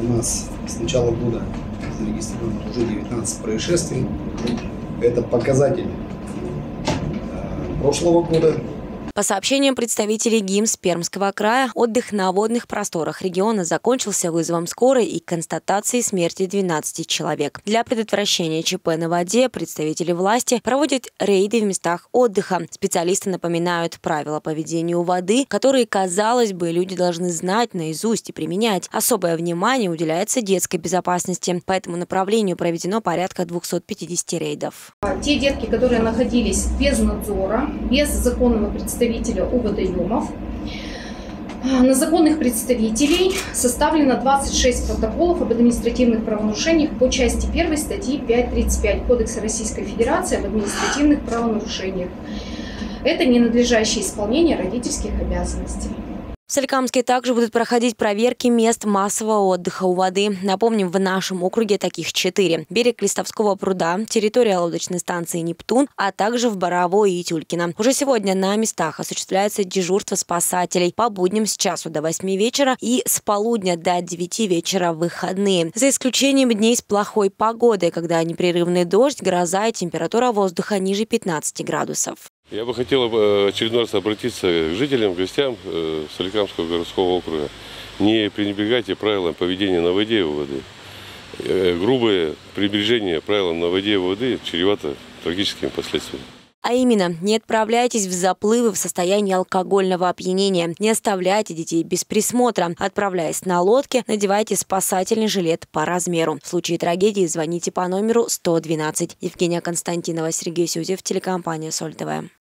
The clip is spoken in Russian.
У нас с начала года зарегистрировано уже 19 происшествий. Это показатель прошлого года. По сообщениям представителей ГИМС Пермского края, отдых на водных просторах региона закончился вызовом скорой и констатацией смерти 12 человек. Для предотвращения ЧП на воде представители власти проводят рейды в местах отдыха. Специалисты напоминают правила поведения у воды, которые, казалось бы, люди должны знать наизусть и применять. Особое внимание уделяется детской безопасности. По этому направлению проведено порядка 250 рейдов. Те детки, которые находились без надзора, без законного представителя у водоемов, на законных представителей составлено 26 протоколов об административных правонарушениях по части 1 статьи 5.35 Кодекса Российской Федерации об административных правонарушениях. Это ненадлежащее исполнение родительских обязанностей. В Соликамске также будут проходить проверки мест массового отдыха у воды. Напомним, в нашем округе таких 4. Берег Листовского пруда, территория лодочной станции «Нептун», а также в Боровое и Тюлькино. Уже сегодня на местах осуществляется дежурство спасателей по будням с часу до 8 вечера и с полудня до 9 вечера в выходные. За исключением дней с плохой погодой, когда непрерывный дождь, гроза и температура воздуха ниже 15 градусов. Я бы хотел очередной раз обратиться к жителям, гостям Соликамского городского округа. Не пренебрегайте правилам поведения на воде и у воды. Грубое пренебрежение правилам на воде и у воды чревато трагическими последствиями. А именно, не отправляйтесь в заплывы в состоянии алкогольного опьянения, не оставляйте детей без присмотра. Отправляясь на лодке, надевайте спасательный жилет по размеру. В случае трагедии звоните по номеру 112. Евгения Константинова, Сергей Сюзев, телекомпания Соль ТВ.